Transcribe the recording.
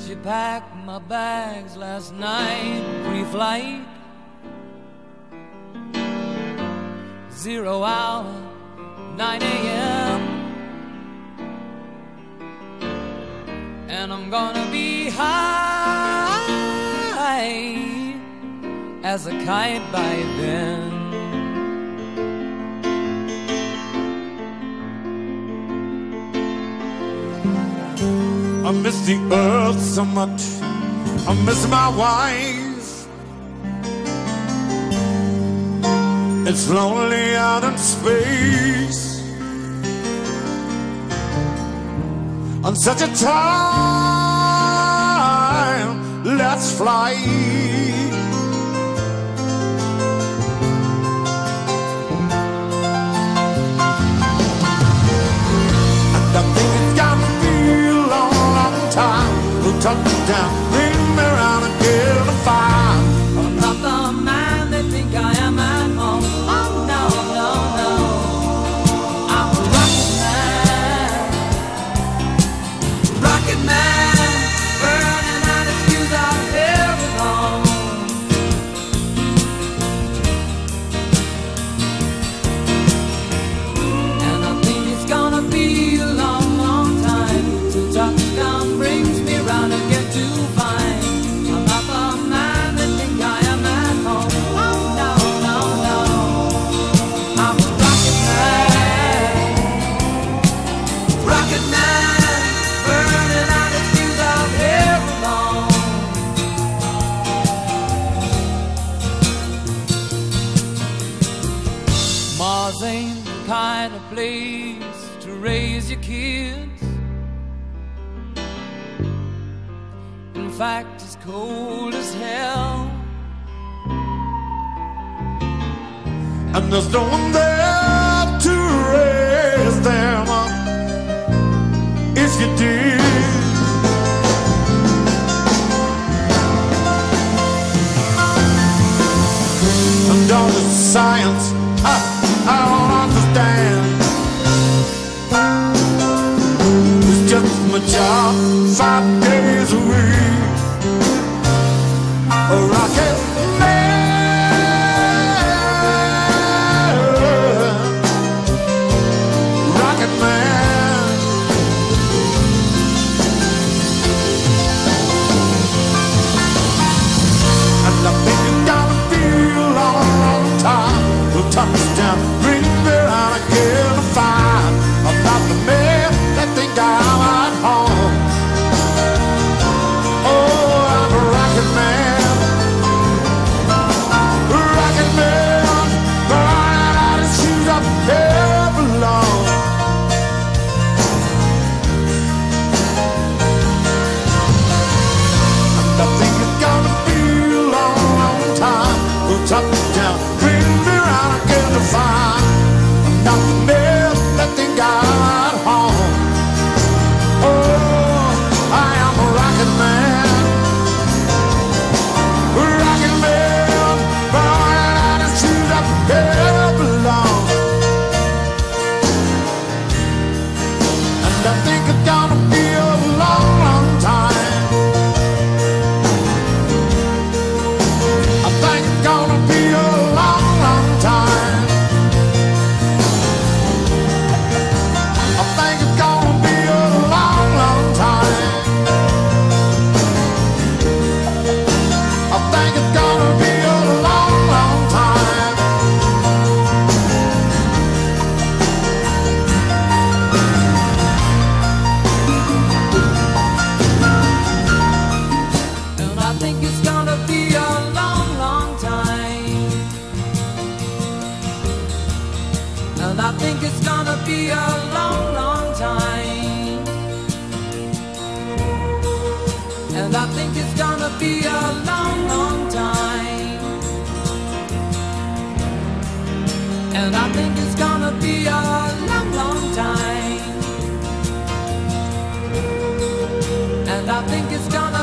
She packed my bags last night, pre-flight, 0 hour, 9 a.m. And I'm gonna be high as a kite by then. I miss the earth so much, I miss my wife. It's lonely out in space on such a time, let's fly. And I think it's gonna be a long, long time. We'll touch down, bring me around and get a fire. I'm not the man they think I am at home. Oh no, no, no, I'm a rocket man. Rocket man, burning out his fuse out here alone. And I think it's gonna be a long, long time till touchdown brings me round again to find I'm not the man they think I am at home. Oh no, no, no, I'm a rocket man. Rocket man, burning out his fuse out here alone. Mars ain't the kind of place to raise your kids. In fact, it's cold as hell. And there's no one there to raise them up if you did. And all the science I don't understand. It's just my job 5 days a week. A rocket man, rocket man. And I think it's gonna be a long, long time. We'll touch down, bring me around again to find I'm not the man that think I'm at home. Oh, I'm a rocket man. Rocket man, burning out his shoes up there below. And I think it's gonna be a long, long time. We'll touch down, bring me around again to find I'm not the man that think I'm at home. Oh, I am a rocket man. Rocket man, burning out his shoes up there below. And I think it's gonna be a long, long time. I think it's gonna be a long, long time. I think it's gonna be a long, long time. I think it's gonna be a long, long time. And I think it's gonna be a long, long time. And I think it's gonna be a long, long time. And I think it's gonna be a long, long time. And I think it's gonna be a long, long time. And I think it's gonna